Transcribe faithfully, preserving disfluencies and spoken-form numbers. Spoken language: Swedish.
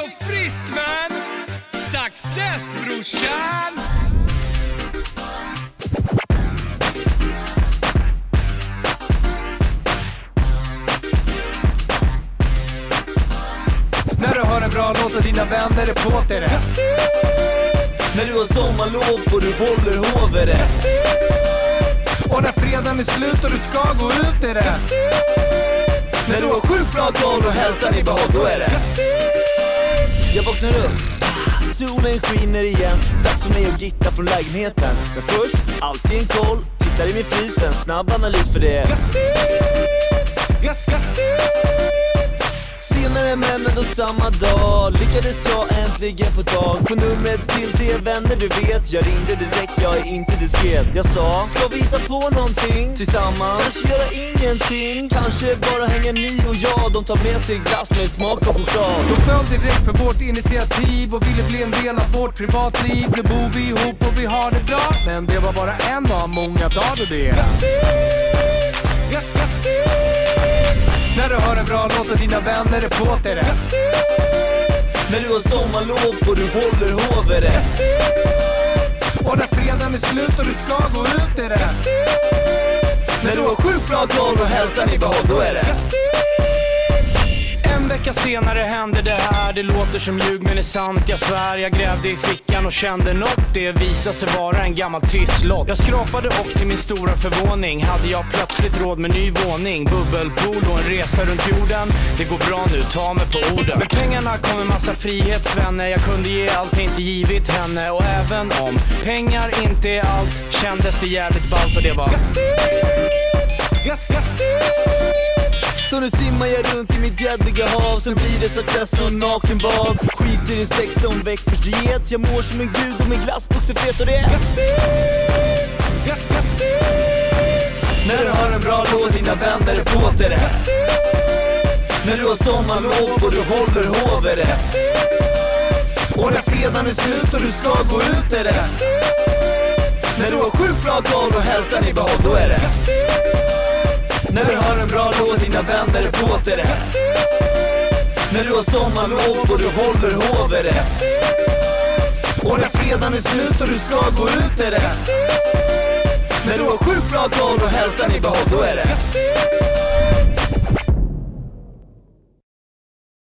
och frisk man. Success brorsan. När du hör en bra låt och dina vänner är på till det. När du har sommarlov och du håller hovet. Och när fredagen är slut och du ska gå ut i det. När du har sjukt bra koll och hälsan i behåll, då är det. Jag vaknar upp, solen skiner igen. Dags för mig att gitta från lägenheten. Men först, alltid en koll. Tittar i min frys, en snabb analys för det. Senare men ändå samma dag lyckades jag äntligen få tag på numret till tre vänner, du vet. Jag ringde direkt, jag är inte diskret. Jag sa, ska vi hitta på någonting tillsammans? Kanske göra ingenting, kanske bara hänga ni och jag. De tar med sig glass med smak av choklad. De föll direkt för vårt initiativ och ville bli en del av vårt privatliv. Nu bor vi ihop och vi har det bra, men det var bara en av många dagar och det. När du hör en bra låt och dina vänner är på till det. När du har sommarlov och du håller hovet. Och när fredagen är slut och du ska gå ut i det. När du har sjukt bra koll och hälsan i behåll, då är det. En vecka senare hände det här. Det låter som ljug men är sant, jag svär. Jag grävde i fickan och kände något. Det visade sig vara en gammal trisslott. Jag skrapade och till min stora förvåning hade jag plötsligt råd med ny våning, bubbelpool och en resa runt jorden. Det går bra nu, ta mig på orden. Med pengarna kom en massa frihetsvänner. Jag kunde ge allt, inte givit henne. Och även om pengar inte är allt, kändes det jävligt ballt och det var Så nu simmar jag runt i mitt gräddiga hav. Sen blir det success och nakenbad. Skiter i sexton veckors diet. Jag mår som en gud och min glassbox är fet och det är när du hör en bra låt, dina vänner är på till det. När du har sommarlov och du håller hovet. Och när fredagen är slut och du ska gå ut i det. När du har sjukt bra koll och hälsan i behåll, då är det. När du hör en bra låt, dina vänner är på till det. När du har sommarlov och du håller hovet. Och när fredagen är slut och du ska gå ut i det. När du har sjukt bra koll och hälsan i behåll, då är det.